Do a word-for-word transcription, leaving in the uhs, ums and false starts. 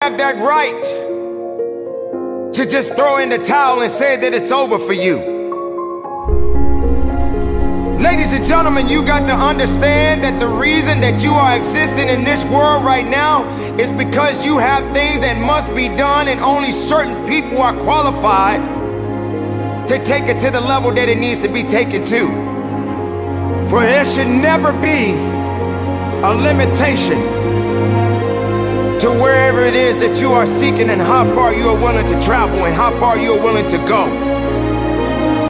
have that right to just throw in the towel and say that it's over for you. Ladies and gentlemen, you got to understand that the reason that you are existing in this world right now is because you have things that must be done, and only certain people are qualified to take it to the level that it needs to be taken to. For there should never be a limitation to wherever it is that you are seeking and how far you are willing to travel and how far you are willing to go.